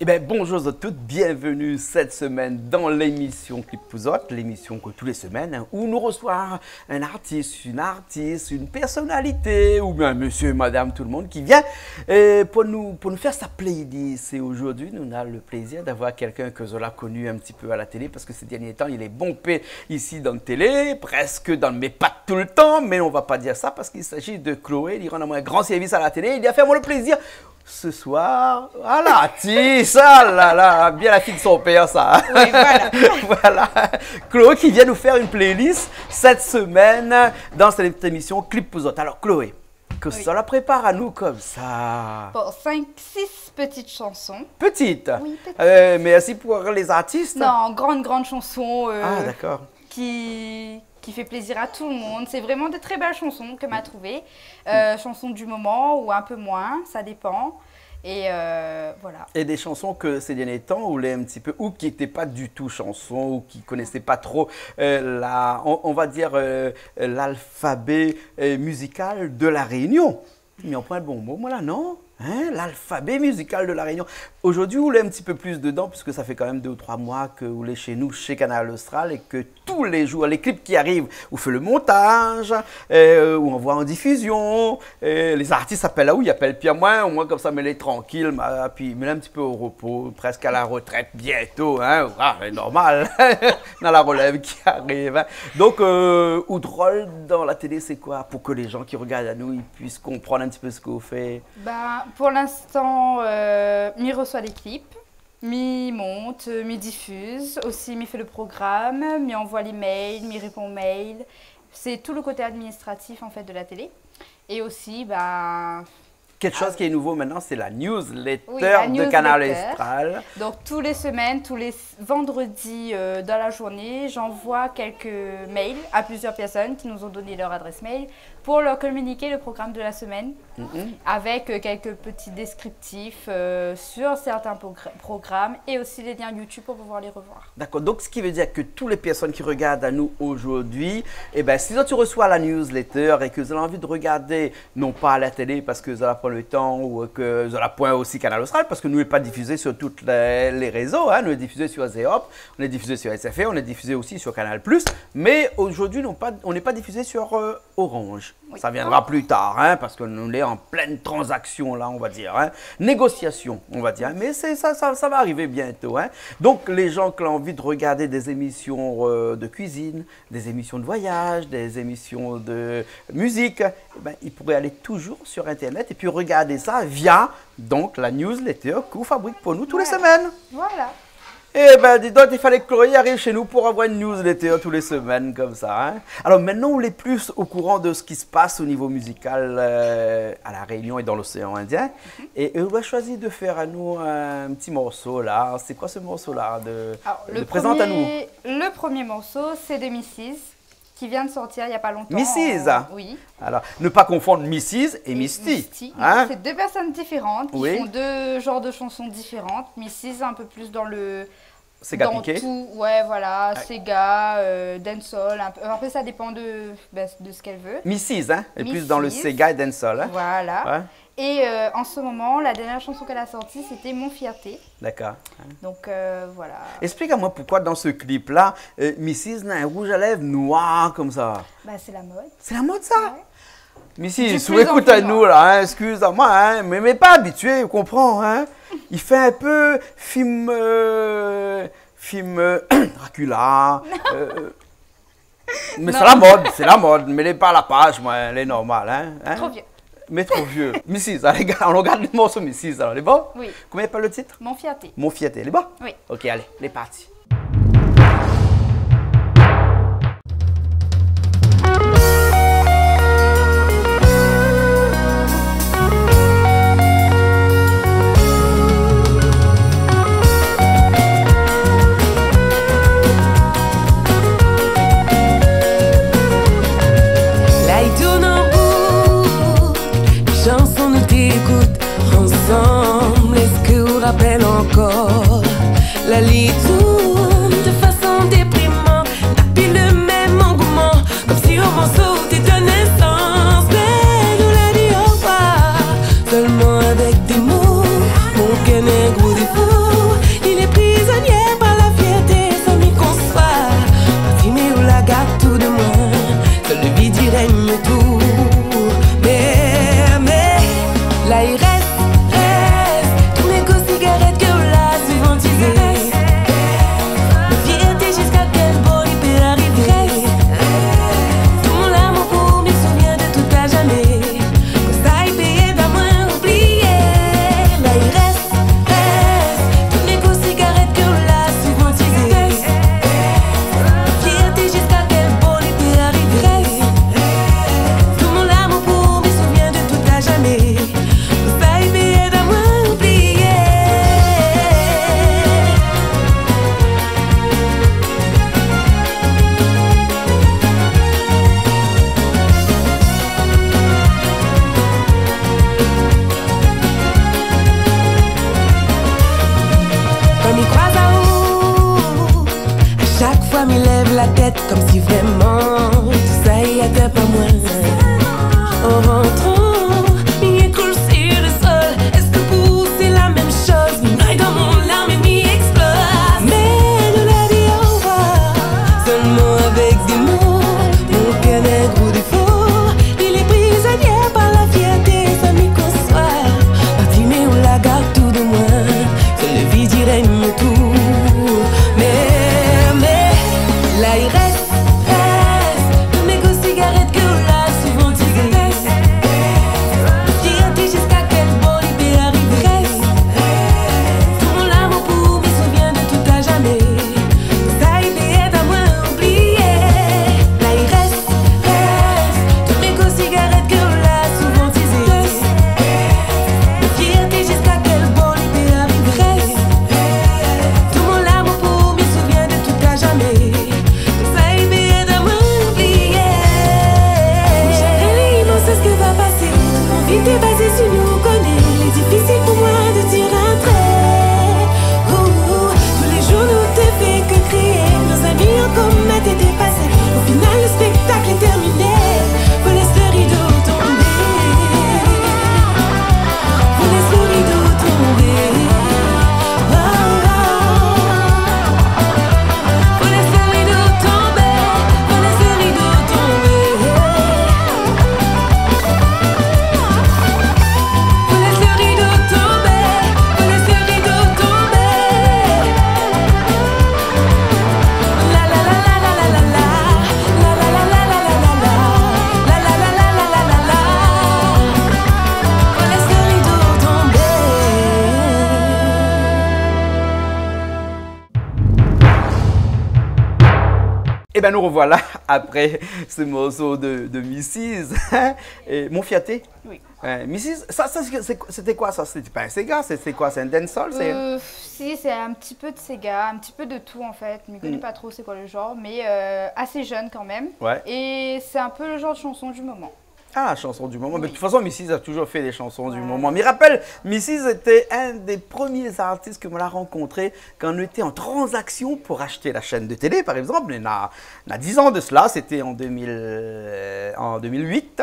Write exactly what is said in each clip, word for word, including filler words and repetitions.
bien, bonjour à toutes, bienvenue cette semaine dans l'émission Clip Pouzotte, l'émission que tous les semaines, hein, où nous recevons un artiste, une artiste, une personnalité, ou bien monsieur, madame, tout le monde qui vient euh, pour, nous, pour nous faire sa playlist. Et aujourd'hui, nous avons le plaisir d'avoir quelqu'un que je l'ai connu un petit peu à la télé, parce que ces derniers temps, il est bombé ici dans la télé, presque dans mes pattes tout le temps, mais on ne va pas dire ça, parce qu'il s'agit de Chloé, il rend un grand service à la télé, il a fait moi le plaisir. Ce soir, ah là, ti, ça, là, là, bien la fille de son père, ça. Oui, voilà. Voilà. Chloé qui vient nous faire une playlist cette semaine dans cette émission Clip Pouzotte. Alors, Chloé, que Oui. ça la prépare à nous comme ça. Bon, cinq, six petites chansons. Petite. Oui, petite. Euh, mais aussi pour les artistes. Non, grande, grande chanson euh, Ah, d'accord. qui, qui fait plaisir à tout le monde. C'est vraiment de très belles chansons que m'a trouvées. Euh, chansons du moment ou un peu moins, ça dépend. Et euh, voilà. Et des chansons que ces derniers temps, ou les un petit peu, ou qui n'étaient pas du tout chansons, ou qui ne connaissaient pas trop euh, la, on, on va dire euh, l'alphabet euh, musical de la Réunion. Mais on prend le bon mot, moi là, non? Hein, l'alphabet musical de la Réunion. Aujourd'hui, vous l'avez un petit peu plus dedans, puisque ça fait quand même deux ou trois mois que vous l'êtes chez nous, chez Canal Austral, et que tous les jours, les clips qui arrivent, vous faites le montage, euh, ou on voit en diffusion. Euh, les artistes appellent là où ils appellent Pierre moi, au moins comme ça, mais les tranquilles, ma, puis mais un petit peu au repos, presque à la retraite bientôt, hein, ah, c'est normal, dans la relève qui arrive. Hein. Donc, euh, ou drôle dans la télé, c'est quoi? Pour que les gens qui regardent à nous, ils puissent comprendre un petit peu ce qu'on fait. Ben, pour l'instant, euh, Mi reçoit les clips, Mi monte, Mi diffuse, aussi Mi fait le programme, Mi envoie les mails, Mi répond aux mails. C'est tout le côté administratif en fait de la télé. Et aussi, ben, Quelque chose Ah, qui est nouveau maintenant, c'est la newsletter Oui, la de newsletter. Canal Austral. donc tous les semaines, tous les vendredis euh, dans la journée, j'envoie quelques mails à plusieurs personnes qui nous ont donné leur adresse mail pour leur communiquer le programme de la semaine Mhm. avec euh, quelques petits descriptifs euh, sur certains progr- programmes et aussi les liens YouTube pour pouvoir les revoir. D'accord, donc ce qui veut dire que toutes les personnes qui regardent à nous aujourd'hui, eh ben, si toi tu reçois la newsletter et que vous avez envie de regarder, non pas à la télé parce que vous n'avez pas le temps ou que vous n'avez point aussi Canal Austral, parce que nous n'est pas diffusé sur tous les, les réseaux, hein, nous est diffusé sur Zéop, on est diffusé sur S F R, on est diffusé aussi sur Canal plus, mais aujourd'hui non pas- on n'est pas diffusé sur euh, Orange. Oui. Ça viendra plus tard, hein, parce que nous est en pleine transaction là, on va dire, hein, négociation, on va dire, mais c'est ça, ça, ça va arriver bientôt. Hein. Donc les gens qui ont envie de regarder des émissions euh, de cuisine, des émissions de voyage, des émissions de musique, eh ben, ils pourraient aller toujours sur Internet et puis regarder ça via donc la newsletter que vous fabriquez pour nous tous les Voilà. semaines. Voilà. Eh ben, dis donc, il fallait que Chloé arrive chez nous pour avoir une newsletter tous les semaines, comme ça. Hein. Alors maintenant, on est plus au courant de ce qui se passe au niveau musical euh, à La Réunion et dans l'océan Indien. Mm-hmm. Et on a choisi de faire à nous un petit morceau, là. C'est quoi ce morceau-là de, Alors, de le, présente à nous. premier, le premier morceau, c'est de missus qui vient de sortir il n'y a pas longtemps. missus en- Oui. Alors, ne pas confondre missus et, Misty. Misty. Hein. C'est deux personnes différentes qui Oui. font deux genres de chansons différentes. Missus un peu plus dans le C'est dans Gapiqué. tout, ouais voilà, Ouais. Sega, euh, dancehall, un peu. Après ça dépend de, bah, de ce qu'elle veut. missus, hein. Et plus dans le missus. Sega et Dancehall. Hein. Voilà. Ouais. Et euh, en ce moment, la dernière chanson qu'elle a sortie, c'était Mon Fierté. D'accord. Donc euh, voilà. Explique-moi pourquoi dans ce clip-là, euh, missus a un rouge à lèvres noir comme ça. Bah, c'est la mode. C'est la mode, ça. Ouais. Missus, Du sous plus en écoute plus à nous, noir. là, hein, excuse-moi, hein, mais, mais pas habitué, vous comprenez, hein. Il fait un peu film, euh, film euh, Dracula. euh, mais Non. c'est la mode, c'est la mode, mais elle est pas à la page, moi, elle est normale, hein. hein. Trop vieux. Mais trop vieux. missus, allez, gars, on regarde le morceau missus, alors, elle est bon? Oui. Comment il appelle le titre? Mon Fierté. Mon Fierté, elle est bon? Oui. Ok, allez, elle est partie. Là il tourne en boucle, chanson nous t'écoute ensemble. Est-ce que vous rappelle encore la litou? comme si vraiment tout ça y était pas moi. En rentrant, mi coule sur le sol. Est-ce que pour vous c'est la même chose? Mi noie dans mon larme et mi explose. Mais nous la vie au revoir, seulement avec des mots. Mon cœur est gros défaut, il est prisonnier par la fierté, ça m'y conçoit. Martiné ou la garde tout de moi, seul le vide dirait mieux tout. Mais, mais, là il reste, reste, le mégot cigarette que là souvent tu détestes. Qui a dit jusqu'à quel bon il peut arriver. Reste, tout mon amour pour me souvient de tout à jamais. Ça il peut être à moi oublié. Là il reste, reste, le mégot cigarette que là souvent tu détestes. Qui a dit jusqu'à quel bon il peut arriver. Reste, tout mon amour pour me souvient de tout à jamais. Ça il peut être à moi oublié. Chérie, non c'est ce que va passer. Mon vie est basée sur nous connaît. Il est difficile pour moi de dire un trait. Ouh, ouh, tous les jours nous t'ai fait que crier. Nos amis en commun étaient dépassés. Au final le spectacle est terminé. Faut laisser le rideau tomber. Faut laisser le rideau tomber. Oh, oh. Faut laisser le rideau tomber. Faut laisser le rideau tomber. Faut laisser le rideau tomber. Faut laisser le rideau tomber. La la la la la la la la. La la la la la la la la. La la la la la la la la. Faut laisser le rideau tomber. Et bien nous revoilà après ce morceau de, de missus Et mon fiaté. Oui. Euh, missus, ça, ça, c'est- c'était quoi ça? C'était pas un Sega, c'était quoi? C'est un dancehall? c'est- Euh, si, c'est un petit peu de Sega, un petit peu de tout en fait. Je ne connais Mm. pas trop c'est quoi le genre, mais euh, assez jeune quand même. Ouais. Et c'est un peu le genre de chanson du moment. Ah, chanson du moment. Mais de Oui. toute façon, missus a toujours fait des chansons du Ouais. moment. Mais rappelle, missus était un des premiers artistes que l'on a rencontré quand on était en transaction pour acheter la chaîne de télé, par exemple. Il y a, il y a dix ans de cela, c'était en, deux mille, euh, en deux mille huit.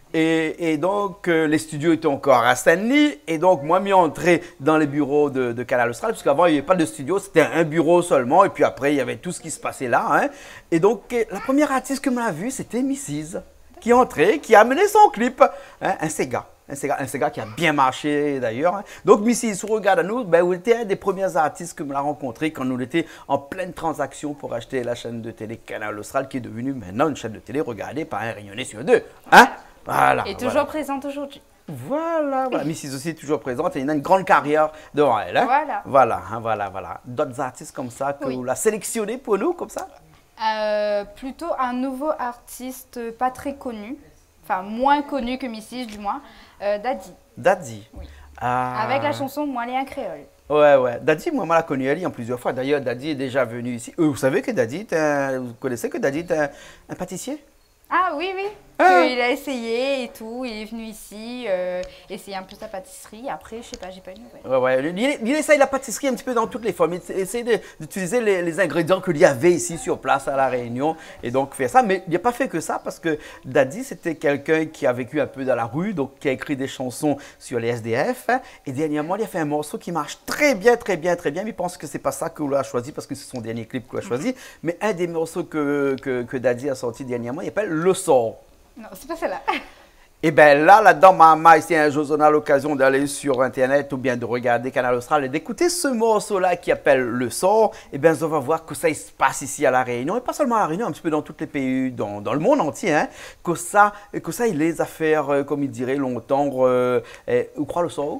Et, et donc, euh, les studios étaient encore à Saint-Denis. Et donc, moi, m'y entré dans les bureaux de, de Canal Austral, parce qu'avant, il n'y avait pas de studio, c'était un bureau seulement. Et puis après, il y avait tout ce qui se passait là. Hein. Et donc, euh, la première artiste que l'on a vue, c'était missus qui est entré, qui a amené son clip, hein, un Sega. Un Sega, un Sega qui a bien marché d'ailleurs. Hein. Donc, missus, si vous regardez à nous, ben, vous étiez un des premiers artistes que nous avons rencontré quand nous étions en pleine transaction pour acheter la chaîne de télé Canal Austral, qui est devenue maintenant une chaîne de télé regardée par un rayonné sur deux. Hein? Voilà. Et toujours voilà. présente aujourd'hui. Voilà, voilà. missus aussi est toujours présente et il a une grande carrière devant elle. Hein? Voilà. Voilà, hein, voilà, voilà. D'autres artistes comme ça que Oui. vous la sélectionnez pour nous, comme ça? Euh, plutôt un nouveau artiste pas très connu, enfin moins connu que missus du moins, euh, Daddy, Daddy. Oui. Ah. avec la chanson Moi les un créole. Ouais, ouais. Daddy, moi, moi, l'a connu elle en plusieurs fois. D'ailleurs, Daddy est déjà venu ici. Euh, vous savez que Daddy, est un- vous connaissez que Daddy est un, un pâtissier? Ah oui, oui. Ah. Il a essayé et tout, il est venu ici, euh, essayer un peu sa pâtisserie. Après, je sais pas, j'ai pas eu de nouvelles. Ouais, ouais. Il, il essaye la pâtisserie un petit peu dans toutes les formes. Il essaye de- d'utiliser les, les ingrédients qu'il y avait ici sur place à La Réunion et donc faire ça. Mais il n'a pas fait que ça parce que Daddy, c'était quelqu'un qui a vécu un peu dans la rue, donc qui a écrit des chansons sur les S D F. Hein. Et dernièrement, il a fait un morceau qui marche très bien, très bien, très bien. Mais il pense que c'est pas ça que l'on a choisi parce que c'est son dernier clip qu'on a choisi. Mais un des morceaux que, que, que Daddy a sorti dernièrement, il s'appelle Le Sort. Non, c'est pas celle-là. Et bien là, là-dedans, maman, si un jour on a l'occasion d'aller sur Internet ou bien de regarder Canal Austral et d'écouter ce morceau-là qui appelle Le Sort, et bien on va voir que ça il se passe ici à La Réunion, et pas seulement à La Réunion, un petit peu dans tous les pays, dans, dans le monde entier, hein, que, ça, que ça, il les affaires, euh, comme il dirait longtemps, euh, eh, où croit le sort?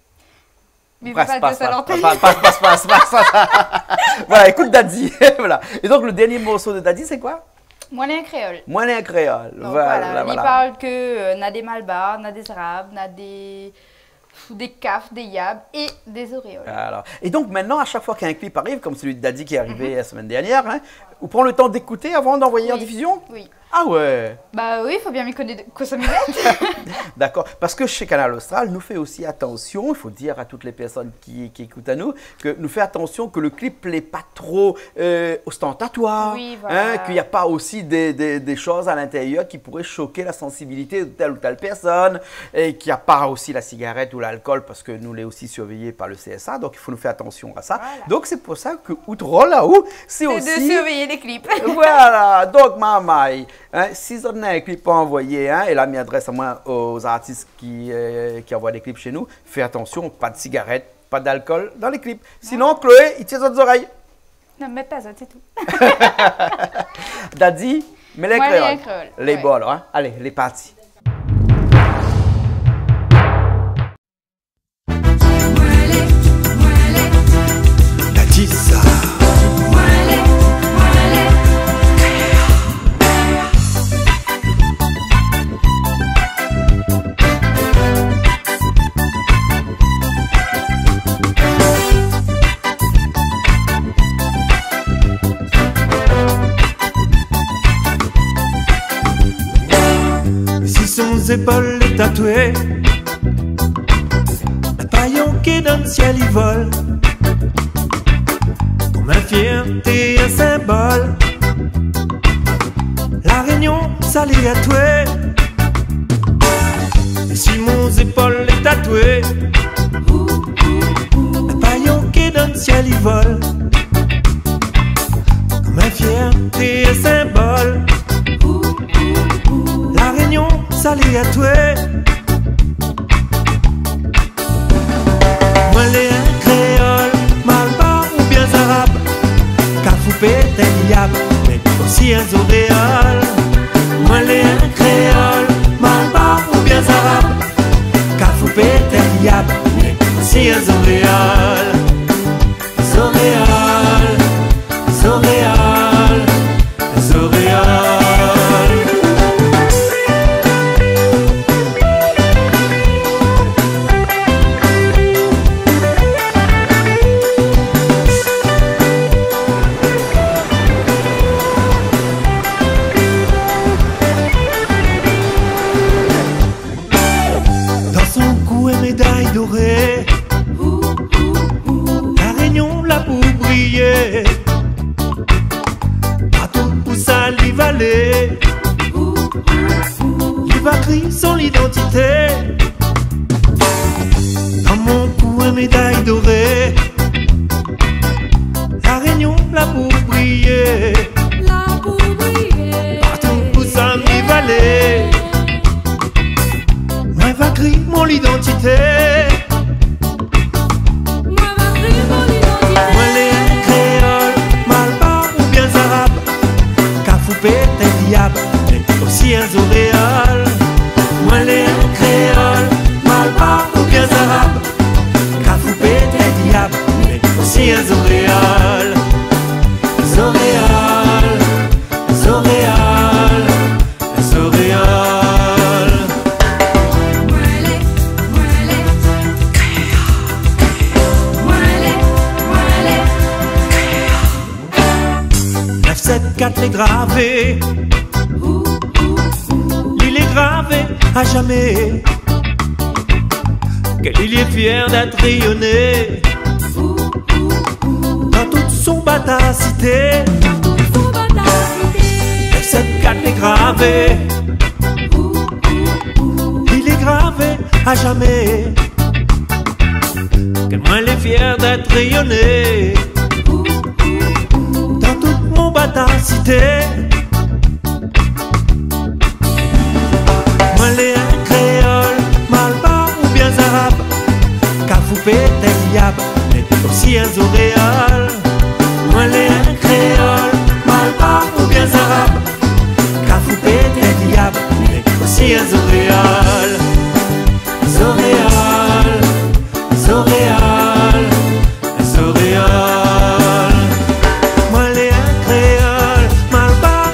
Mais il Passe, faut pas passe, dire ça à passe, l'antenne. passe, passe, passe, passe, passe. Voilà, écoute Daddy. Voilà. Et donc le dernier morceau de Daddy, c'est quoi? Moi les un créole. Moi, un créole. Donc Voilà, voilà, voilà. il parle que euh, n'a des malbars, n'a des arabes, n'a des des cafs, des yabs et des auréoles. Alors, et donc maintenant, à chaque fois qu'un clip arrive, comme celui de Daddy qui est arrivé la semaine dernière, hein, vous prenez le temps d'écouter avant d'envoyer en Oui. diffusion? Oui. Ah ouais. Bah oui, il faut bien m'y connaître, que ça m'y mette. D'accord. Parce que chez Canal Austral, nous fait aussi attention, il faut dire à toutes les personnes qui, qui écoutent à nous, que nous fait attention que le clip n'est pas trop euh, ostentatoire, Oui, voilà. hein, qu'il n'y a pas aussi des, des, des choses à l'intérieur qui pourraient choquer la sensibilité de telle ou telle personne, et qu'il n'y a pas aussi la cigarette ou l'alcool, parce que nous l'est aussi surveillé par le C S A, donc il faut nous faire attention à ça. Voilà. Donc c'est pour ça que outre là-haut, c'est C'est aussi... de surveiller les clips. Voilà, donc maman, hein, si vous avez un clip à envoyer, hein, et là, m'adresse à moi aux artistes qui, euh, qui envoient des clips chez nous, fais attention, pas de cigarette, pas d'alcool dans les clips. Sinon, Chloé, il tire aux oreilles. Ne me mets pas ça, c'est tout. Daddy, mais les Moi, les créoles. créoles, Les ouais. bols, hein. Allez, les parties. Daddy, ça. Si son épaule est tatouée, un paillon qui dans le ciel il vole, comme un fierté, un symbole. La Réunion, ça l'est tatoué. Et si mon épaule est tatouée, un paillon qui dans le ciel il vole, comme un fierté, un symbole. La Réunion, ça l'est à toi. Moi, les un créole, malbar ou bien arabe, Cafoupé, Teliab, mais aussi un zoréal. Moi, les un créole, malbar ou bien arabe, Cafoupé, Teliab, mais aussi un zoréal. Zoréal, zoréal, zoréal. Médaille dorée, la Réunion l'a pour briller, partout où ça l'y va aller, il va crier son identité. Dans mon cou une médaille dorée, la Réunion l'a pour briller, partout où ça l'y va aller. Moi va crier mon identité. Moi les créoles, malbar ou bien arabe, Cafoupé, Teliab, mais aussi un zoréal. Moi les créoles, malbar ou bien arabe, Cafoupé, Teliab, mais aussi un zoréal. Zoréal, zoréal, zoréal. Cette quatre est gravée, l'île est gravée à jamais, quelle île est fière d'être rayonnée dans toute son batacité. Cette quatre est gravée, l'île est gravée à jamais, quelle moi elle est fière d'être rayonnée batacité. Moi les un créole, malbar ou bien arabe, Cafoupé, Teliab, mais aussi un zoréal. Moi les un créole, malbar ou bien arabe, Cafoupé, Teliab, mais aussi un zoréal. Zoréal, zoréal, zoréal. Moi les un créole, malbar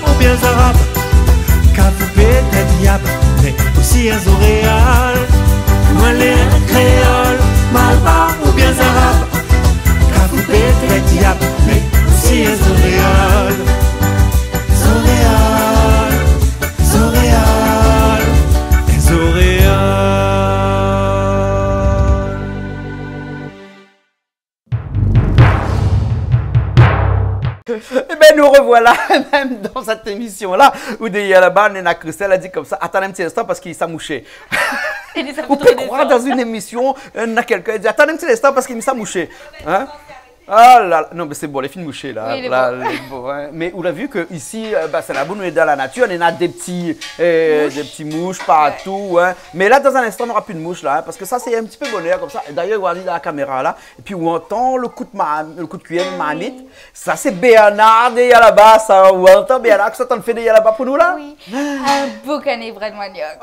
Eh bien, nous revoilà même dans cette émission-là où derrière là-bas, Nena Christelle a dit comme ça, attendez un petit instant parce qu'il s'est mouché. Vous pouvez croire dans une émission, il y a quelqu'un qui dit, attendez un petit instant parce qu'il s'est mouché. Hein? Ah là là, non mais c'est bon, les films mouchés là. Oui, là les beaux, hein. Mais on a vu que ici, euh, bah, c'est la bonne, on est dans la nature, on a des petits, euh, des petits mouches partout. Hein. Mais là, dans un instant, on n'aura plus de mouches là, hein, parce que ça, c'est un petit peu bonheur comme ça. D'ailleurs, regardez la caméra là, et puis on entend le coup de, ma, le coup de cuillère de marmite. Ça, c'est Bernard derrière là-bas, ça, on entend Bernard, que ça t'en fait derrière là-bas pour nous là? Oui, un beau canet de manioc.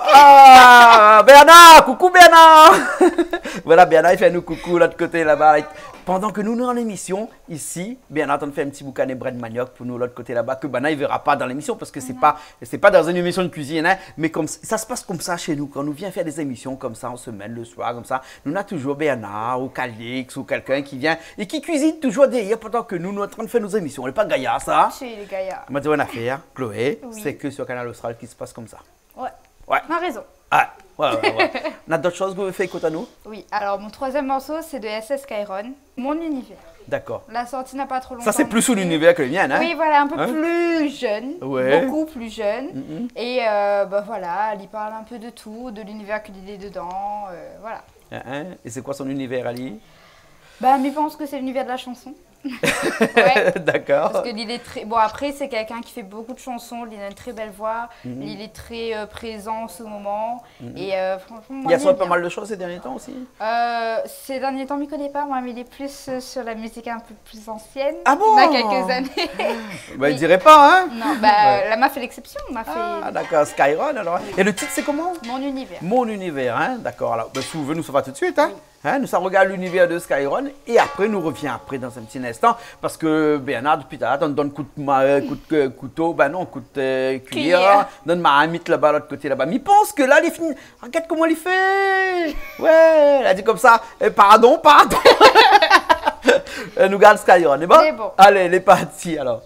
Ah, Bernard, coucou Bernard. Voilà, Bernard, il fait nous coucou l'autre côté là-bas. Pendant que nous, nous en émission, ici, Bernard, on fait un petit boucanet bread manioc pour nous l'autre côté là-bas, que Bernard ne verra pas dans l'émission parce que ce n'est pas, pas dans une émission de cuisine, hein, mais comme, ça se passe comme ça chez nous. Quand nous vient faire des émissions comme ça en semaine, le soir, comme ça, nous avons toujours Bernard ou Calix ou quelqu'un qui vient et qui cuisine toujours derrière pendant que nous, nous sommes en train de faire nos émissions. On n'est pas gaillard, ça? Chez les gaillards. On m'a dit une affaire, Chloé, Oui. c'est que sur Canal Austral qui se passe comme ça. Ouais. Ouais. On a raison. Ah, ouais, ouais, ouais. On a d'autres choses que vous faites écouter à nous? Oui, alors mon troisième morceau, c'est de S S Skyron, Mon univers. D'accord. La sortie n'a pas trop longtemps. Ça, c'est plus sous l'univers que le mien, hein? Oui, voilà, un peu Hein? plus jeune, Ouais. beaucoup plus jeune. Mm-hmm. Et euh, bah voilà, elle y parle un peu de tout, de l'univers qu'il est dedans, euh, voilà. Hein, hein? Et c'est quoi son univers, Ali? Bah, mais je pense que c'est l'univers de la chanson. Ouais. D'accord. Parce que Lil est très... Bon, après, c'est quelqu'un qui fait beaucoup de chansons. Lil a une très belle voix. Mhm. Lil est très euh, présent en ce moment. Et euh, franchement, moi, Il y a j'aime soit pas bien. mal de choses ces derniers temps aussi. Euh, ces derniers temps, je ne m'y connais pas, moi, mais il est plus euh, sur la musique un peu plus ancienne. Ah bon? Il y a quelques années. Bah, il Oui. dirait pas, hein? Non, bah, Ouais. la m'a fait l'exception. M'a fait Ah, d'accord, Skyron alors. Et le titre, c'est comment? Mon univers. Mon univers, hein? D'accord. Alors, ben, souvenez-nous, ça va tout de suite, hein? Hein, nous, ça regarde l'univers de Skyron et après, nous revient après dans un petit instant parce que Bernard, depuis tout à l'heure, on donne coup de, ma- coup de euh, couteau, ben non, coup de euh, cuillère, Cuillère. donne ma amite là-bas, l'autre côté là-bas. Mais il pense que là, il est fini. Regarde comment il fait. Ouais, elle a dit comme ça, eh, pardon, pardon. Euh, nous garde Skyron, c'est bon? C'est bon. Allez, les partis alors.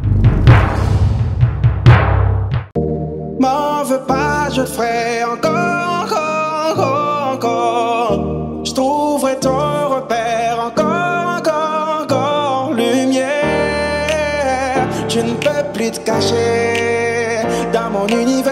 M'en veux pas, je te ferai encore, encore, encore, encore. Je trouverai ton repère encore, encore, encore. Lumière, tu ne peux plus te cacher dans mon univers.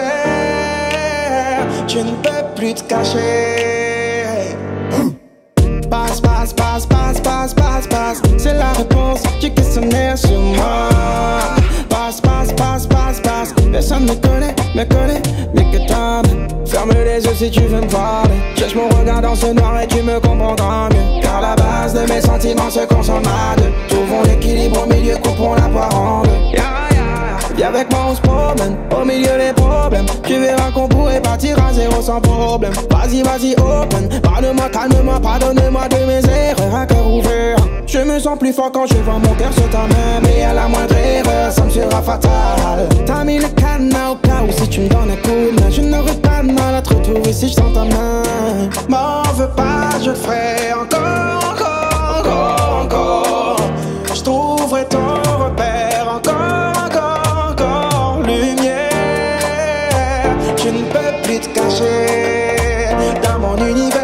Tu ne peux plus te cacher. Passe, passe, passe, passe, passe, passe, passe. C'est la réponse du questionnaire sur moi. Passe, passe, passe, passe, passe. Personne me connaît, me connaît, mais que toi. Ferme les yeux si tu veux me parler. Cherche mon regard dans ce noir et tu me comprendras mieux. Car la base de mes sentiments se consomme à deux. Trouvons l'équilibre au milieu, coupons la poire en deux. Yeah, yeah. Viens avec moi, on se promène au milieu des problèmes. Tu verras qu'on pourrait partir à zéro sans problème. Vas-y, vas-y, open. Parle-moi, calme-moi, pardonne-moi de mes erreurs à cœur ouvert. Je me sens plus fort quand je vois mon cœur sur ta main. Mais à la moindre erreur, ça me sera fatal. T'as mis le cadenas au cas où si tu me donnes un coup de main. Je n'aurais pas de mal à te retrouver si je sens ta main. M'en veux pas, je te ferai encore, encore, encore, encore. Je trouverai ton repère encore, encore, encore. Lumière, tu ne peux plus te cacher dans mon univers.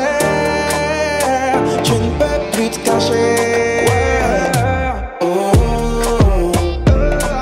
Tu ne peux plus te cacher. Oh, oh, oh,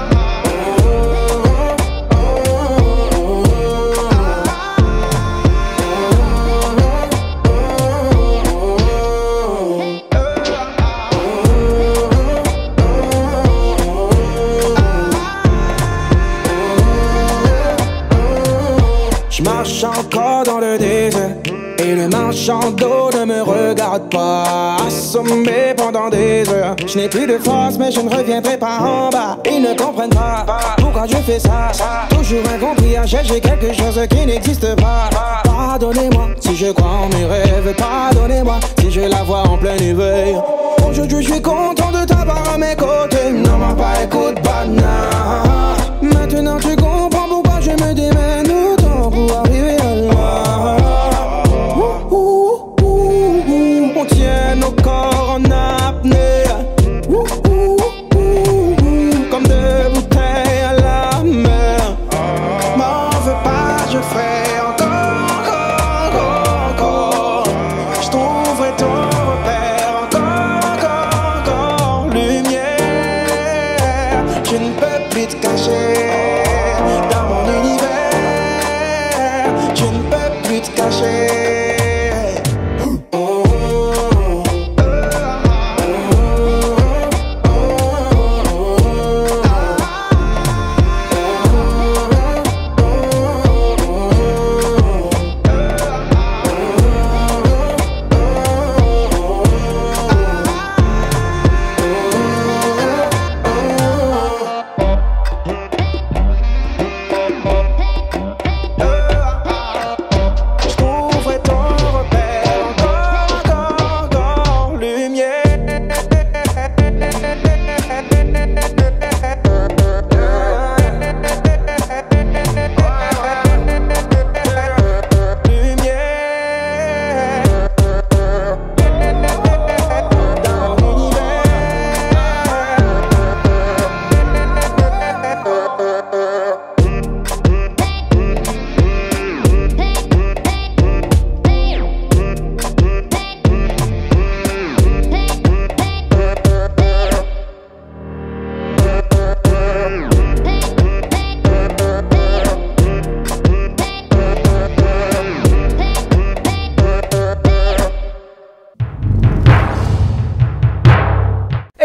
je marche encore dans le désert et le marchand d'eau ne me regarde pas. Assommé pendant des heures, je n'ai plus de force mais je ne reviendrai pas en bas. Ils ne comprennent pas pourquoi je fais ça. Toujours incompris à chercher quelque chose qui n'existe pas. Pardonnez-moi si je crois en mes rêves. Pardonnez-moi si je la vois en plein éveil. Aujourd'hui je suis content de t'avoir à mes côtés. Non m'en pas écoute banane. Maintenant tu comprends pourquoi je me démène autant pour arriver à là. Ouh, ouh, ouh, ouh. On tient nos corps en apnée. Ouh, ouh, ouh, ouh. Comme deux bouteilles à la mer. M'en veux pas, je ferai encore, encore, encore.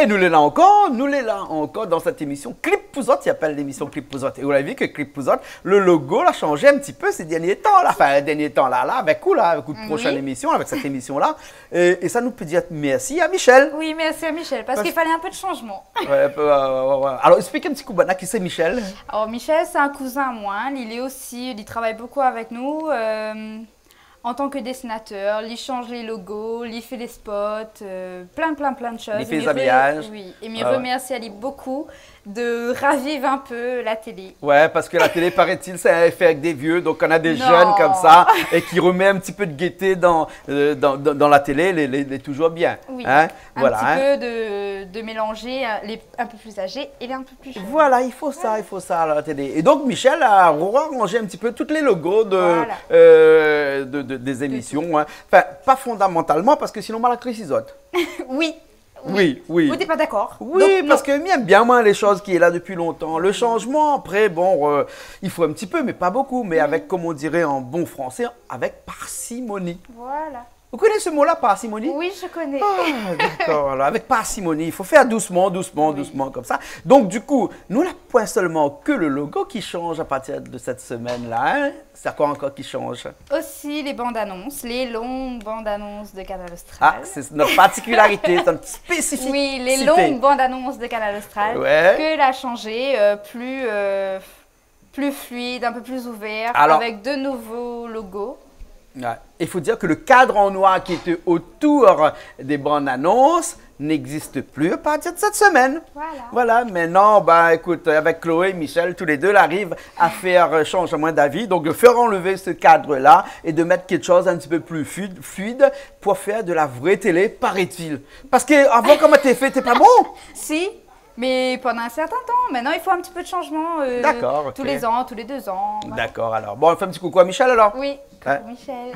Et nous l'est là encore, nous l'est là encore dans cette émission Clip Pouzotte, qui appelle l'émission Clip Pouzotte. Et vous l'avez vu que Clip Pouzotte, le logo l'a changé un petit peu ces derniers temps, là. Enfin, les derniers temps, là, là, avec coup, là, avec coup de Oui. prochaine émission, avec cette émission-là. Et, et ça nous peut dire merci à Michel. Oui, merci à Michel, parce Parce- qu'il fallait un peu de changement. Ouais, un peu, euh, ouais, ouais. Alors, explique un petit coup, Bana, qui c'est Michel? Alors Michel, c'est un cousin à moi. Il est aussi, il travaille beaucoup avec nous euh, en tant que dessinateur. Il change les logos, il fait les spots, euh, plein, plein, plein de choses. Il fait Et les me re- habillages. Oui, et me Ah ouais. remercie Ali beaucoup de ravivre un peu la télé. Ouais, parce que la télé, paraît-il, c'est fait avec des vieux, donc on a des Non. jeunes comme ça, et qui remet un petit peu de gaieté dans, euh, dans, dans, dans la télé, les, les, les toujours bien. Oui, Hein? un Voilà, petit hein. peu de, de mélanger euh, les un peu plus âgés et les un peu plus jeunes. Voilà, il faut ça, il faut ça à la télé. Et donc, Michel a rangé un petit peu tous les logos de, Voilà. euh, de, de- des émissions. Hein. Enfin, pas fondamentalement, parce que sinon, malgré Cisotte. Oui. Oui, oui. Vous n'êtes pas d'accord? Oui, Donc, parce non. que j'aime bien moi les choses qui est là depuis longtemps. Le changement, après, bon, euh, il faut un petit peu, mais pas beaucoup. Mais avec, comme on dirait en bon français, avec parcimonie. Voilà. Vous connaissez ce mot-là, parcimonie? Oui, je connais. Ah, d'accord, alors avec parcimonie, il faut faire doucement, doucement, Oui. doucement, comme ça. Donc, du coup, nous n'avons point seulement que le logo qui change à partir de cette semaine-là. Hein? C'est quoi encore qui change? Aussi les bandes annonces, les longues bandes annonces de Canal Ah, Austral. c'est notre particularité, c'est notre spécificité. Oui, les longues bandes annonces de Canal Austral. Ouais. Que l'a changé euh, plus, euh, plus fluide, un peu plus ouvert, Alors- avec de nouveaux logos. Ouais. Il faut dire que le cadre en noir qui était autour des bandes annonces n'existe plus à partir de cette semaine. Voilà. Voilà, maintenant, bah, écoute, avec Chloé et Michel, tous les deux, arrivent à faire euh, changement d'avis, donc de faire enlever ce cadre-là et de mettre quelque chose un petit peu plus fluide, fluide pour faire de la vraie télé, paraît-il. Parce qu'avant, comment t'es fait, t'es pas bon? Si, mais pendant un certain temps. Maintenant, il faut un petit peu de changement. euh, D'accord, ok. Tous les ans, tous les deux ans. voilà. D'accord, alors. Bon, on fait un petit coucou à Michel, alors? Oui, Ouais. coucou Michel.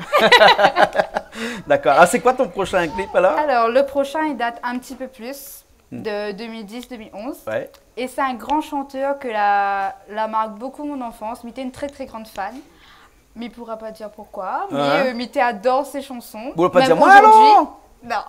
D'accord. Ah, c'est quoi ton prochain clip, alors? Alors, le prochain, il date un petit peu plus, de deux mille dix deux mille onze. Ouais. Et c'est un grand chanteur que la, la marque beaucoup mon enfance. Mité est une très très grande fan. Mais il pourra pas dire pourquoi. Mais Ouais. euh, Mité adore ses chansons. Vous voulez pas Même dire moi, aujourd'hui. alors?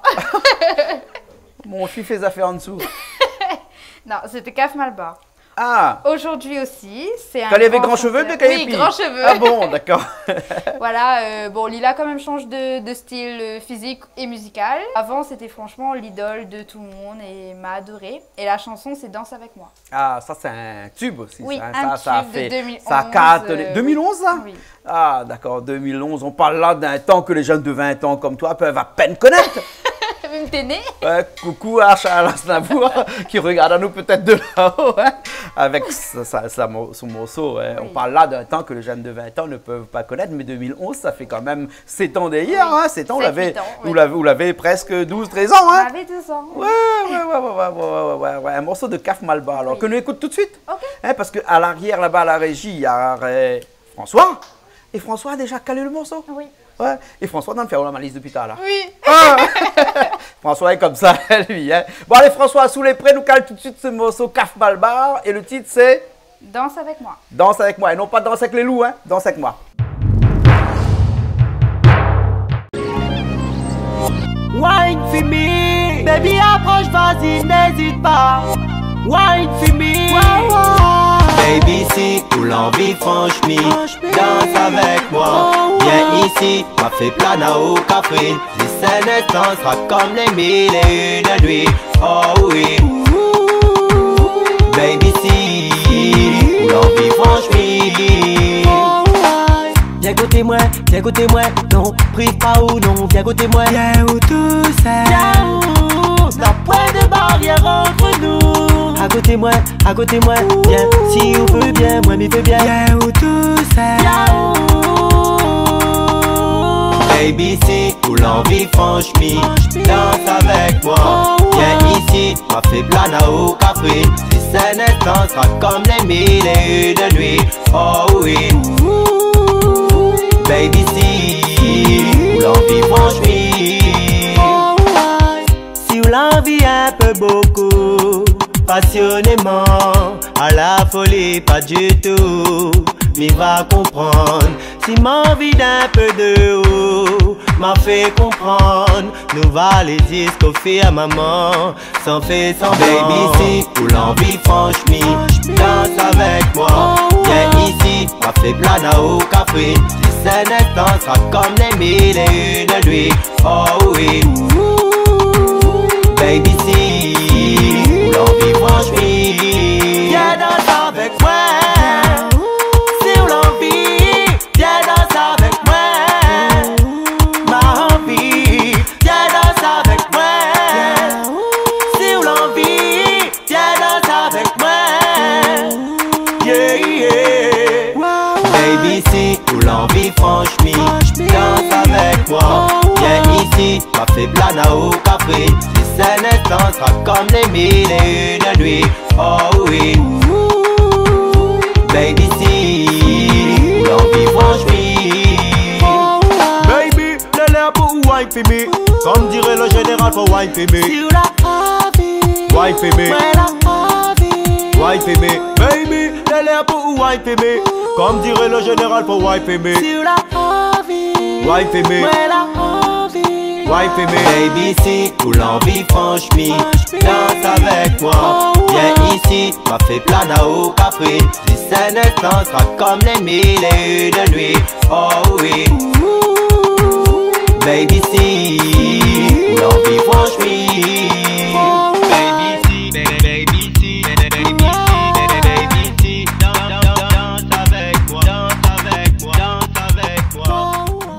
Non. Mon fils fait affaires en dessous. Non, c'était Caf Malbar. Ah! Aujourd'hui aussi, c'est un Quand il avait grand cheveux, chanteur. bien qu'il Oui, ait grand cheveux. Ah bon, d'accord. Voilà, euh, bon, Lila quand même change de, de style euh, physique et musical. Avant, c'était franchement l'idole de tout le monde et m'a adoré. Et la chanson, c'est Danse avec moi. Ah, ça, c'est un tube aussi. Oui, ça, hein. un ça, ça a tube de fait, deux mille onze, Ça a cartonné. euh, deux mille onze, ça? Oui. Ah, d'accord, deux mille onze. On parle là d'un temps que les jeunes de vingt ans comme toi peuvent à peine connaître. T'es né? Ouais, coucou à Charles Aznavour qui regarde à nous peut-être de là-haut, hein, avec sa- sa- sa mo- son morceau. Hein. Oui. On parle là d'un temps que les jeunes de vingt ans ne peuvent pas connaître, mais deux mille onze, ça fait quand même sept ans d'hier. Oui, Hein, sept ans, vous sept, l'avez, huit ans, vous oui. l'avez, vous l'avez presque douze treize ans. Hein. J'avais deux ans. Ouais, ouais, ouais, ouais, ouais, ouais, ouais, ouais, ouais, un morceau de Caf Malbar, alors Oui. que nous écoute tout de suite. Ok. Hein, parce qu'à l'arrière, là-bas, à la régie, il y a euh, François. Et François a déjà calé le morceau. Oui. Ouais. Et François dans le faire la malice depuis tard, là. Oui. Ah François est comme ça, lui. Hein. Bon, allez, François, sous les prés, nous cale tout de suite ce morceau Caf Malbar. Et le titre, c'est Danse avec moi. Danse avec moi. Et non pas Danse avec les loups, hein. Danse avec moi. Wine for me, baby approche, vas-y, n'hésite pas. Wine for me, baby si ou l'envie franchement, danse avec moi. Viens ici, m'a fait plana au café. Si c'est l'instant sera comme les mille et une nuits. Oh oui, baby si ou l'envie franchement. Viens côté moi, viens côté moi, non, prive pas ou non, viens côté moi. Viens où tout ça, viens où, n'a point de barrière entre nous. À côté moi, à côté moi, viens, si on veut bien, moi m'y veux bien. Viens où tout ça, viens où. Baby si ou l'envie franchement, danse avec moi. Viens ici, m'a fait plana au café. Si c'est l'instant sera comme les mille et une nuits. Oh oui. Baby si ou l'envie franchement, si ou l'envie un peu beaucoup, passionnément, à la folie pas du tout, m'y va comprendre, si m'envie d'un peu de haut, m'a fait comprendre. Nous va les disques au fil à maman, sans fait semblant. Baby, si ou l'envie franchement, danse avec moi. Viens ici, m'a fait blana au café. Si c'est l'instant, sera comme les mille et une nuits. Oh oui. Baby, si ou l'envie franchement, viens danser avec moi. Si ou l'envie, viens danser avec moi. Ma envie, viens danser avec moi. Si ou l'envie, viens danser avec moi. Yeah, yeah. Baby, si ou l'envie franchement, danse avec moi. Viens ici, m'a fait blana au café. Si c'est l'instant, sera comme les mille et une nuits. Oh oui. Baby, si ou l'envie franchement. Baby, le l'air pour wipe me. Comme dirait le général pour wipe me. Si ou la envie, wipe me. Wipe me. Baby, le l'air pour wipe me. Comme dirait le général pour wipe me. Si ou la envie, wipe me. Wipe me. Baby, si ou l'envie franchement, danse avec moi. Viens ici, m'a fait plana au café. Si c'est l'instant, sera comme les mille et une nuits. Oh oui. Baby, si ou l'envie franchement. Baby, si, baby, baby, si, baby, baby, si, baby, si, danse avec moi, danse avec moi, danse avec moi.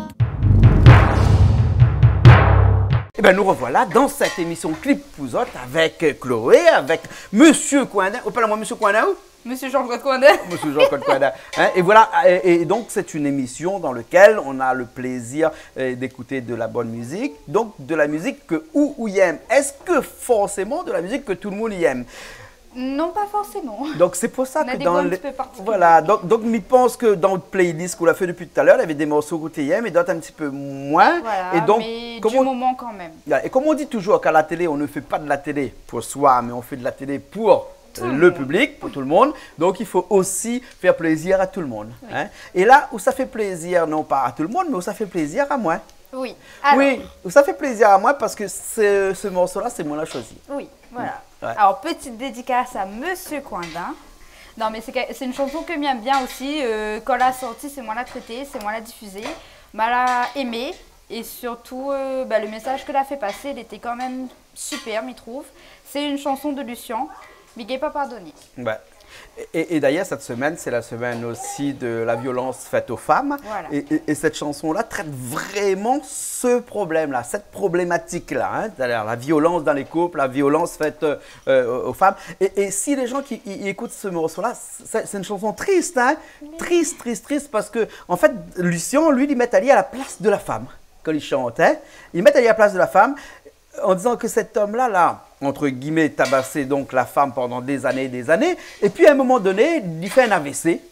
Eh bien, nous revoilà dans cette émission Clip Pouzotte avec Chloé, avec Monsieur Coindin. Oh, parle-moi, Monsieur Coindin où? Monsieur Jean-Claude Coindin. Monsieur Jean-Claude Coindin. Hein, et voilà, et, et donc c'est une émission dans laquelle on a le plaisir euh, d'écouter de la bonne musique, donc de la musique que ou ou y aime. Est-ce que forcément de la musique que tout le monde y aime? Non, pas forcément. Donc c'est pour ça On a que des dans goûts un le... petit peu particuliers. Voilà, donc donc je pense que dans le playlist qu'on a fait depuis tout à l'heure, il y avait des morceaux que tu aimes et d'autres un petit peu moins. Voilà, et donc mais comme du on... moment quand même. Et comme on dit toujours qu'à la télé, on ne fait pas de la télé pour soi, mais on fait de la télé pour Tout le, le monde. public, pour tout le monde. Donc il faut aussi faire plaisir à tout le monde. Oui. Hein. Et là où ça fait plaisir, non pas à tout le monde, mais où ça fait plaisir à moi. Oui. Alors, Oui, où ça fait plaisir à moi parce que ce, ce morceau-là, c'est moi qui l'ai choisi. Oui, voilà. Ouais. Alors, petite dédicace à Monsieur Coindin. Non, mais c'est que- c'est une chanson que j'aime bien aussi. Euh, quand elle a sorti, c'est moi la traitée, c'est moi la diffusée. Mais elle a aimé. Et surtout, euh, bah, le message que elle a fait passer, il était quand même superbe, il trouve. C'est une chanson de Lucien, mais qui n'est pas pardonné. Ouais. Et, et d'ailleurs, cette semaine, c'est la semaine aussi de la violence faite aux femmes. Voilà. Et, et- et cette chanson-là traite vraiment ce problème-là, cette problématique-là. Hein, c'est-à-dire la violence dans les couples, la violence faite euh, aux femmes. Et, et si les gens qui y- y écoutent ce morceau-là, c'est c'est une chanson triste, hein, triste, triste, triste, parce que, en fait, Lucien, lui, il met Ali à la place de la femme. Quand il chantait, il met Ali à la place de la femme en disant que cet homme-là, là, entre guillemets, tabassait donc la femme pendant des années et des années, et puis à un moment donné, il fait un A V C,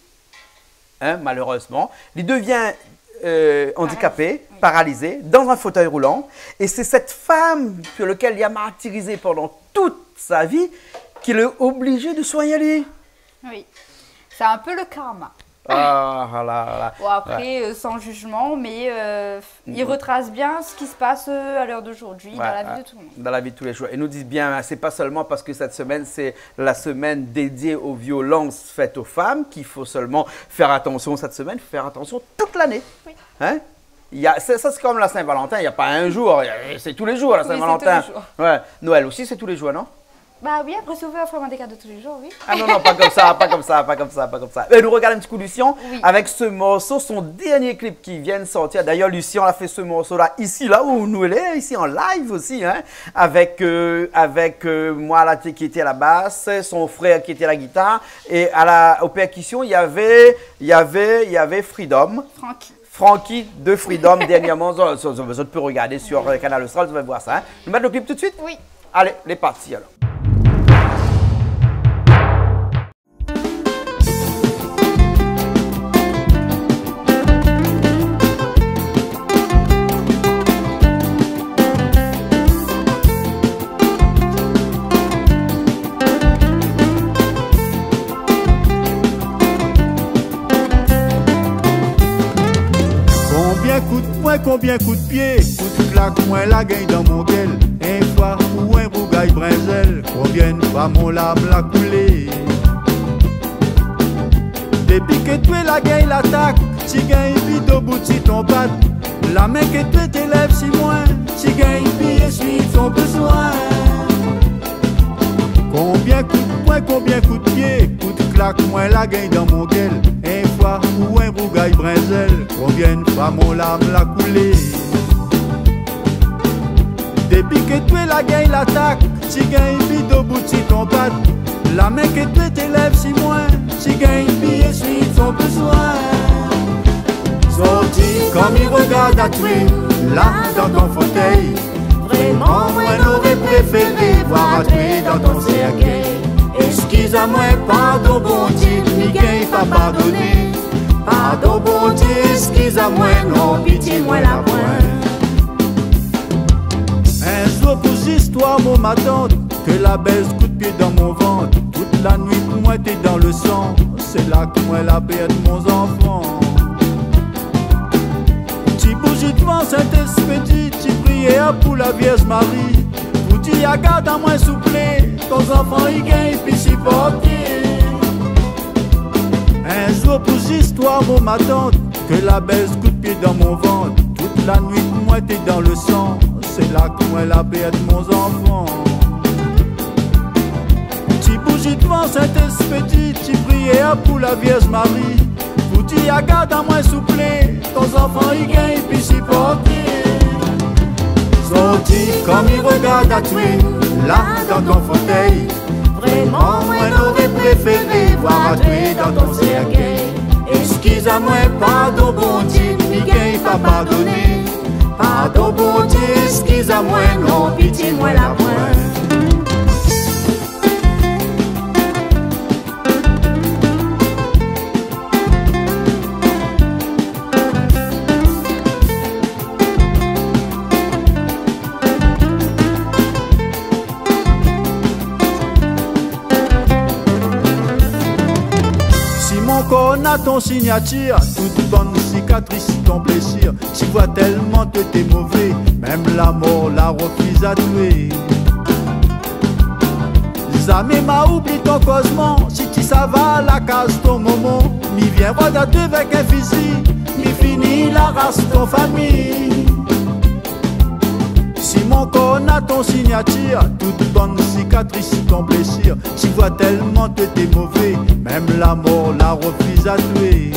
hein, malheureusement, il devient euh, handicapé, paralysé, dans un fauteuil roulant, et c'est cette femme sur laquelle il a martyrisé pendant toute sa vie qu'il est obligé de soigner lui. Oui. C'est un peu le karma. Ah, voilà, voilà. Bon, après, euh, sans jugement, mais euh, il retrace bien ce qui se passe euh, à l'heure d'aujourd'hui dans Ouais, la vie ouais, de tout le monde. Dans la vie de tous les jours. Et nous disent bien, hein, c'est pas seulement parce que cette semaine, c'est la semaine dédiée aux violences faites aux femmes qu'il faut seulement faire attention cette semaine, il faut faire attention toute l'année. Oui. Hein? Il y a, c'est- ça, c'est comme la Saint-Valentin, il n'y a pas un jour, il y a- c'est tous les jours la Oui, c'est Saint-Valentin. tous les jours. Ouais. Noël aussi, c'est tous les jours, non? Bah oui, après, si vous voulez offrir des cadeaux tous les jours, oui. Ah non, non, pas comme ça, pas comme ça, pas comme ça, pas comme ça. Et nous regardons un petit coup Lucien Oui. avec ce morceau, son dernier clip qui vient de sortir. D'ailleurs, Lucien a fait ce morceau-là ici, là où nous elle est, ici en live aussi, hein, avec, euh, avec euh, moi là, qui était à la basse, son frère qui était à la guitare, et à la, aux percussions, il y avait, il y avait, il y avait Freedom. Francky. Francky de Freedom, dernièrement, vous peux regarder sur euh, Canal Austral, vous allez voir ça. Hein. Nous mettons le clip tout de suite? Oui. Allez, les parties alors. Combien coup de poing qu'on combien coup de pied, coup de claque, moins la gagne dans mon gueule. Un fois ou un bougaille brinzel, combien de fois mon lame la coulé. Depuis que tu es la gagne l'attaque, tu gagnes vite au bout de ton patte. La main que tu t'élèves si moins, tu gagnes puis essuie son besoin. Combien coup de poing, combien coup de pied, coup de claque, moins la gagne dans mon gueule. Un fois ou un bougaille brinzel, combien de fois mon lame la coulé. Depuis que tu es la gagne l'attaque, tu gagnes vite au bout de ton patte. La main que tu t'élèves si moins, tu gagnes puis essuie son besoin. Sorti comme il regarde à tuer, là dans ton fauteuil. Vraiment, moi j'aurais préféré voir à tuer dans ton cercueil. Excuse-moi, pardon bon Dieu, ni gagne pas pardonner. Pardon bon Dieu, excuse-moi, non, pitié-moi la pointe. Un jour pour histoire, mon ma tante, que la baisse coup de pied dans mon ventre. Toute la nuit, moi t'es dans le sang, c'est là que moi la perte mon enfant. Tu bouges devant Saint-Expédie, tu priais pour la Vierge Marie. Pour dire, garde à moi souffler, ton enfant il gagne puis s'y porter. Un jour pour histoire, mon ma tante, que la baisse coup de pied dans mon ventre. Toute la nuit, moi t'es dans le sang, c'est là que moi la perte mon enfant. Tu bouges devant Saint-Expédie, tu priais pour la Vierge Marie. Pour dire, garde à moi souffler, ton enfant il gagne puis s'y porter. Sorti comme il regarde à tuer, là dans ton fauteuil. Vraiment, moi j'aurais préféré voir à tuer dans ton cercueil. Excuse-moi, pardon bon Dieu, ni gagne pas pardonner. Pardon bon Dieu, excuse-moi, non, pitié-moi la pointe. Qu'on a ton signature, toute bonne cicatrice, ton blessure. Tu vois tellement que t'es mauvais, même la mort la refuse à tuer. Les amis m'a oublié ton causement, si tu savais la case ton moment. Mi viens voir d'être avec un fusil, mi fini la race ton famille. Si mon corps a ton signature, toute bonne cicatrice, ton blessure. Tu vois tellement que t'es mauvais, même la mort la refuse à tuer.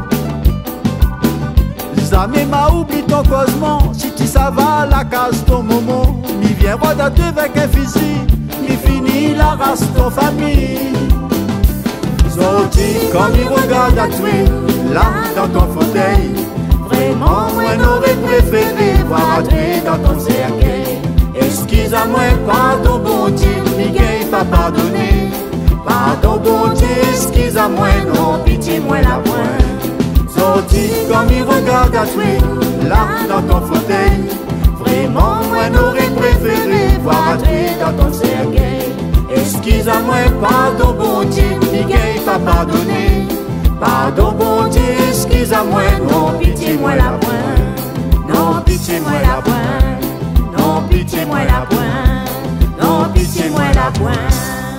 Les amis m'a oublié ton causement, si tu savais la case ton moment. Mi viens redater avec un fusil, mi fini la race ton famille. Sorti comme il regarde à tuer, là dans ton fauteuil. Vraiment, moi j'aurais préféré voir à tuer dans ton cercueil. Excuse-moi, pardon bon Dieu, ni gagne pas pardonner. Pardon bon Dieu, excuse-moi, non, pitié-moi la pointe. Sorti comme il regarde à tuer, là dans ton fauteuil. Vraiment, moi j'aurais préféré voir à tuer dans ton cercueil. Excuse-moi, pardon bon Dieu, ni gagne pas pardonner. Pardon bon Dieu, excuse-moi, non, pitié-moi la pointe. Non, pitié-moi la pointe. Non, pitié-moi la pointe. Non, pitié-moi la pointe.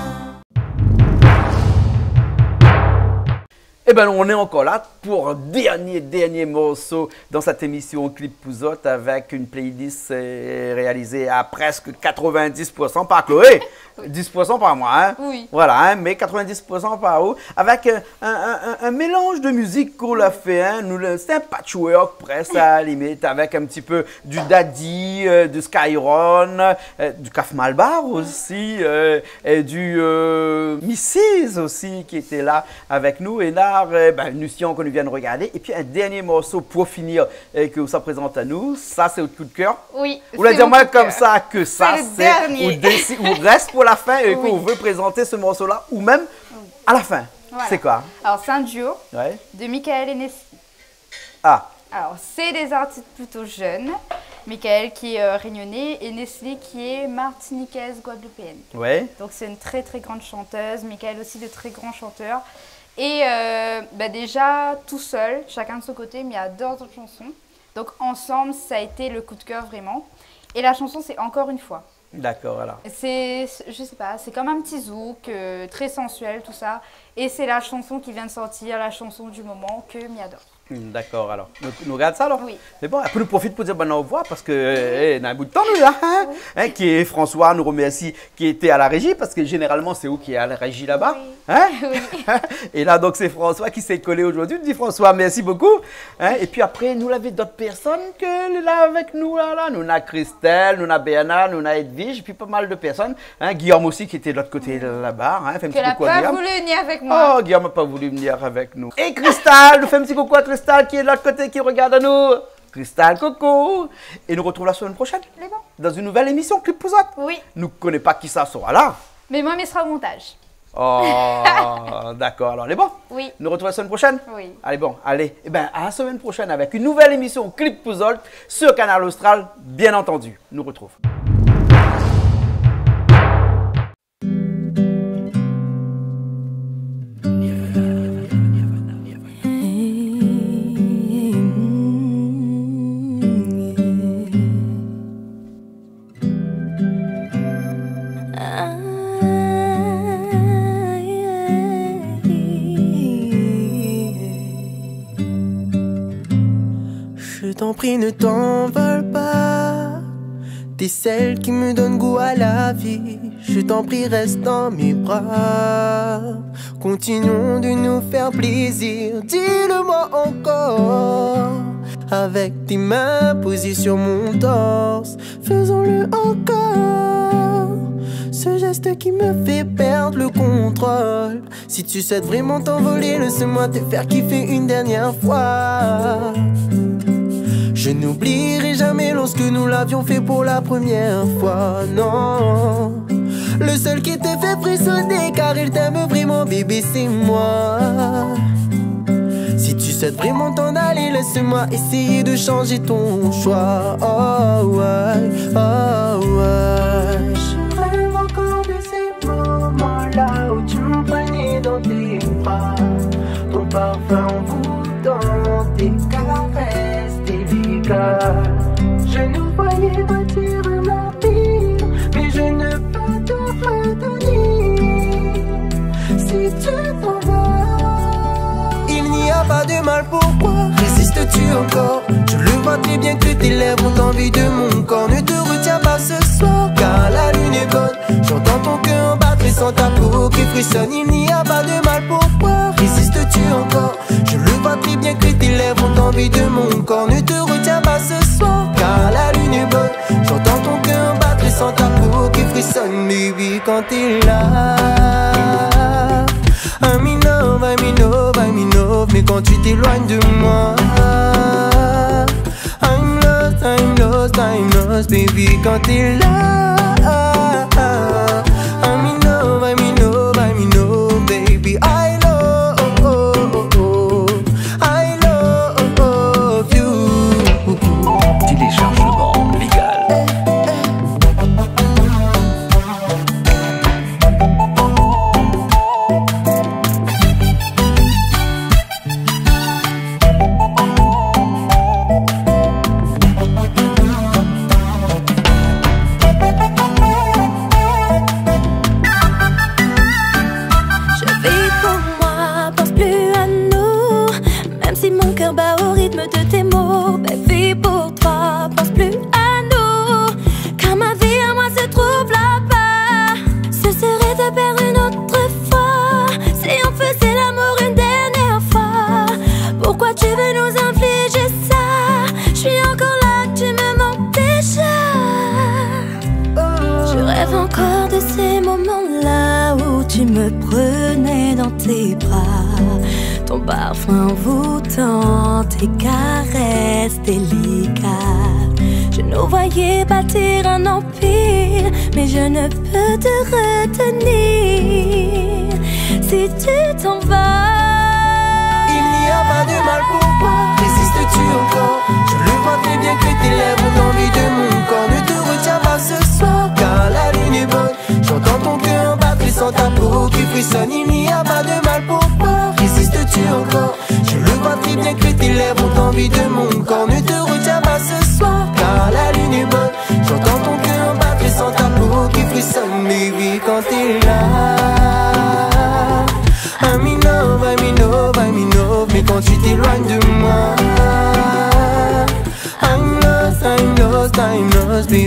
Eh ben on est encore là pour un dernier, dernier morceau dans cette émission Clip Pouzotte avec une playlist euh, réalisée à presque quatre-vingt-dix pour cent par Chloé, dix pour cent par moi, hein? Oui. Voilà, hein? Mais quatre-vingt-dix pour cent par vous, avec un, un, un, un mélange de musique qu'on l'a fait, hein? C'est un patchwork presque à la limite, avec un petit peu du Daddy, euh, du Skyron, euh, du Caf Malbar aussi, euh, et du euh, missus aussi qui était là avec nous, et là, ben, Nution que nous vient de regarder. Et puis un dernier morceau pour finir euh, que ça présente à nous. Ça, c'est votre coup de cœur. Oui. Vous voulez dire moi comme ça que ça, c'est c'est ou, ou reste pour la fin et oui. qu'on veut présenter ce morceau-là ou même à la fin. Voilà. C'est quoi? Alors, c'est un duo ouais. de Michael et Nessie. Ah. Alors, c'est des artistes plutôt jeunes. Michael qui est euh, réunionnais et Nestlé qui est martiniquaise guadeloupéenne. Ouais. Donc, c'est une très très grande chanteuse. Michael aussi de très grands chanteurs. Et euh, bah déjà, tout seul, chacun de son côté, mais il adore cette chanson. Donc ensemble, ça a été le coup de cœur vraiment. Et la chanson, c'est Encore une fois. D'accord, alors. C'est, je sais pas, c'est comme un petit zouk, euh, très sensuel, tout ça. Et c'est la chanson qui vient de sortir, la chanson du moment que Mia adore. D'accord, alors. Nous, nous regarde ça, alors? Oui. Mais bon, après, nous profite pour dire bon au revoir parce que, eh, on a un bout de temps, nous, là. Hein, hein, qui est François, nous remercie, qui était à la régie parce que généralement, c'est où qui est à la régie là-bas? Oui. Hein? Oui. Et là, donc, c'est François qui s'est collé aujourd'hui. Nous dit François, merci beaucoup. Hein? Et puis après, nous avons d'autres personnes que là avec nous, là, là. Nous avons Christelle, nous avons Bernard, nous avons Edwige, puis pas mal de personnes. Hein? Guillaume aussi qui était de l'autre côté là-bas. Hein? Qu'elle n'a pas Guillaume. voulu venir avec moi. Oh, Guillaume n'a pas voulu venir avec nous. Et Cristal, nous faisons un petit coucou à Cristal qui est de l'autre côté, qui regarde à nous. Cristal, coucou. Et nous retrouvons la semaine prochaine Mais bon. dans une nouvelle émission Clip Pouzotte. Oui. Nous ne connaissons pas qui ça sera là. Mais moi, mais ce sera au montage. Oh, d'accord. Alors, les bon. Oui. Nous retrouvons la semaine prochaine. Oui. Allez, bon, allez. Eh ben, à la semaine prochaine avec une nouvelle émission Clip Pouzotte sur Canal Austral, bien entendu. Nous retrouvons. Je t'en prie, ne t'envole pas. T'es celle qui me donne goût à la vie. Je t'en prie, reste dans mes bras. Continuons de nous faire plaisir. Dis-le-moi encore. Avec tes mains posées sur mon torse, faisons-le encore. Ce geste qui me fait perdre le contrôle. Si tu souhaites vraiment t'envoler, laisse-moi te faire kiffer une dernière fois. Je n'oublierai jamais lorsque nous l'avions fait pour la première fois, non. Le seul qui te fait frissonner car il t'aime vraiment, bébé, c'est moi. Si tu souhaites vraiment t'en aller, laisse-moi essayer de changer ton choix. Oh ouais, oh ouais. Je rêve encore de ces moments-là où tu me prenais dans tes bras. Ton parfum envoûtant, tes caresses délicates. Je nous voyais bâtir un empire, mais je ne peux te retenir. Si tu t'en vas, il n'y a pas de mal, pourquoi résistes-tu encore? Je le vois très bien que tes lèvres ont envie de mon corps. Ne te retiens pas ce soir, car la lune est bonne. J'entends ton cœur battre et sans ta peau qui frissonne. Il n'y a pas de mal, pourquoi résistes-tu encore? Je le vois très bien que tes lèvres ont envie de mon corps. Ne te retiens pas ce soir, car la lune est bonne. J'entends ton cœur battre et sans ta peau qui frissonne. Baby, quand t'es là, I'm in love, I'm in love, I'm in love. Mais quand tu t'éloignes de moi, I'm lost, I'm lost, I'm lost. Baby, quand t'es là, I'm in love, I'm in love, I'm in love. Baby, I love, I love you. Téléchargement légal. Encore de ces moments-là où tu me prenais dans tes bras, ton parfum envoûtant, tes caresses délicates. Je nous voyais bâtir un empire, mais je ne peux te retenir. Si tu t'en vas, il n'y a pas de mal, pourquoi résistes-tu encore? Je le vois très bien que tes lèvres ont envie de mon corps. Ne te retiens pas ce soir, car la lune est bonne. J'entends ton cœur battre et sans ta peau qui frissonne. Il n'y a pas de mal, pourquoi résistes-tu encore? Je le vois très bien que tes lèvres ont envie de mon corps. Ne te retiens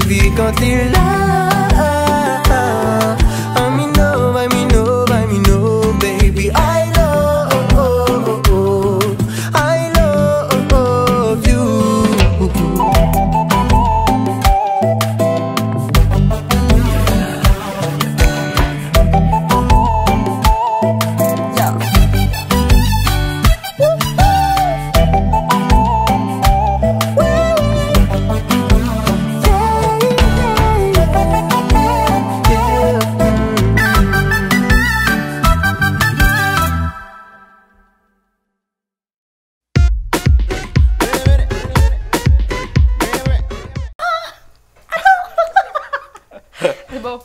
baby, quand t'es là. I'm in love, I'm in love, I'm in love, baby. I love, I love you. C'est bon.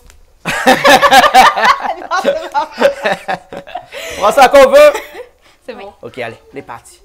On va ça qu'on veut. C'est bon. Ok, allez, les parties.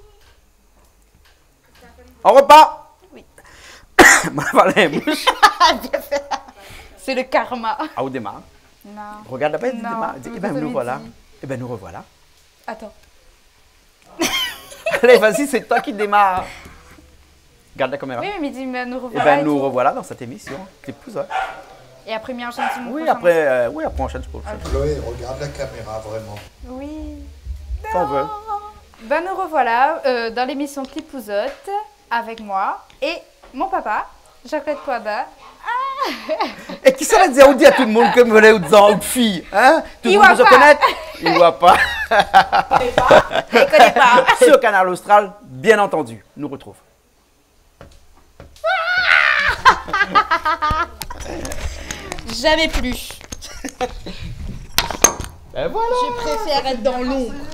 On repart. Oui. Voilà, mouche. C'est le karma. Ah, on démarre. Non. Regarde la bête, Non, démarre. Dis, vous eh ben, avez nous voilà. dit. Eh ben, nous revoilà. Attends. Allez, vas-y, c'est toi qui démarre. Garde la caméra. Oui, mais dis, mais nous Eh revoilà. ben, et nous tout. revoilà dans cette émission. T'épouses, ouais. Et après, mi enchaîne sur mon Oui, prochain après, euh, oui, après, on enchaîne sur le prochain. Chloé, regarde la caméra, vraiment. Oui. Si on veut. Ben nous revoilà euh, dans l'émission Clipouzotte avec moi et mon papa, Jacqueline Kouada. Et qui ça dire, on dit à tout le monde que me voulait ou disant fille, hein? Tout le Il monde voit se pas. connaît. Il voit pas. Il connaît pas. Sur Canal Austral, bien entendu, nous retrouve. Jamais plus. Ben voilà. Je préfère être dans l'ombre.